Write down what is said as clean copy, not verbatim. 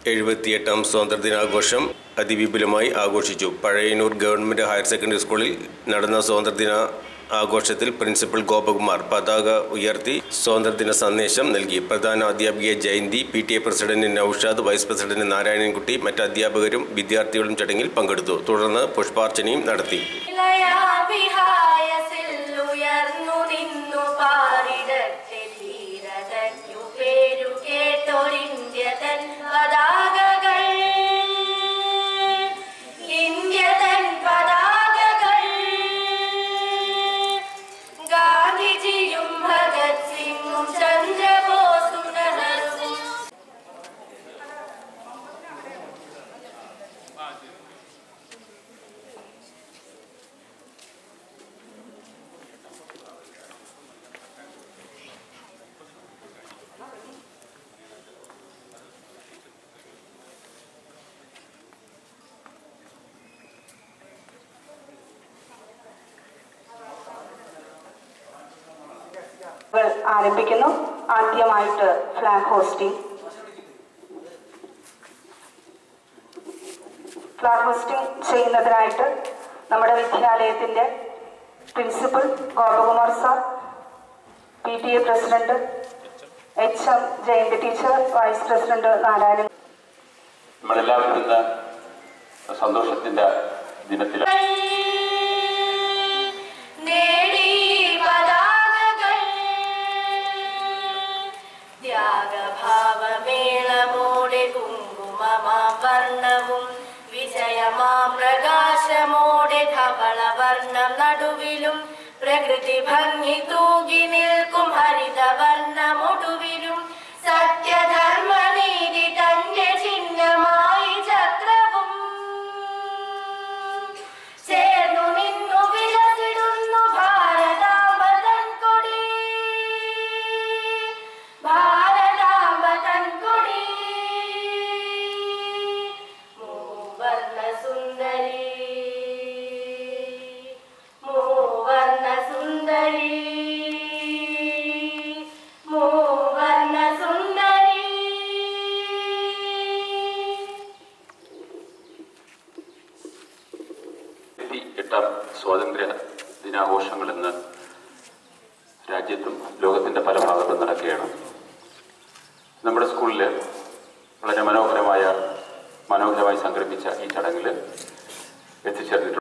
78ാം സ്വാതന്ത്ര്യദിനാഘോഷം അതിവിപുലമായി ആഘോഷിച്ചു. Pazhayannur government higher secondary സ്കൂളിൽ നടന്ന സ്വാതന്ത്ര്യദിന ആഘോഷത്തിൽ പ്രിൻസിപ്പൽ ഗോപകുമാർ പതാക ഉയർത്തി സ്വാതന്ത്ര്യദിന സന്ദേശം നൽകി. പ്രധാന അധ്യാപിക Jayanthi, PTA president Noushad, vice president Narayanankutty, മറ്റ് അധ്യാപകരും വിദ്യാർത്ഥികളും ചടങ്ങിൽ പങ്കെടുത്തു. തുടർന്ന് പുഷ്പാർച്ചനയും നടത്തി. ആരംഭിക്കുന്നു. ആദ്യമായിട്ട് ഫ്ലാഗ് ഹോസ്റ്റിംഗ് ചെയ്യുന്നതിനായിട്ട് നമ്മുടെ വിദ്യാലയത്തിന്റെ principal Gopakumar sir, PTA president HM Jayanthi teacher, vice president Narayanan. നമ്മളെല്ലാവരും ഇന്ന് സന്തോഷത്തിന്റെ ദിനത്തിലാണ്. പ്രകാശമോടെ ധവളവർണ്ണം നടുവിലും പ്രകൃതി ഭംഗി തൂകി നിൽക്കും ഹരിതവർണ്ണമൊടുവിലും സത്യധർമ്മനീതി തന്റെ ചിഹ്നമായി ചക്രവും ചേർന്നു നിന്നു വിലസിടുന്നു ഭാരതാംബ തൻ കൊടി, ഭാരതാംബ തൻ കൊടി. മൂവർണ്ണ സുന്ദരി, മൂവർണ്ണ സുന്ദരി, മൂവർണ്ണ സുന്ദരി. എട്ടാം സ്വാതന്ത്ര്യ ദിനാഘോഷങ്ങൾ ഇന്ന് രാജ്യത്തും ലോകത്തിന്റെ പല ഭാഗത്തും നടക്കുകയാണ്. നമ്മുടെ സ്കൂളിൽ വളരെ മനോഹരമായി സംഘടിപ്പിച്ച ഈ ചടങ്ങിൽ എത്തിച്ചേർന്നിട്ടുണ്ട്.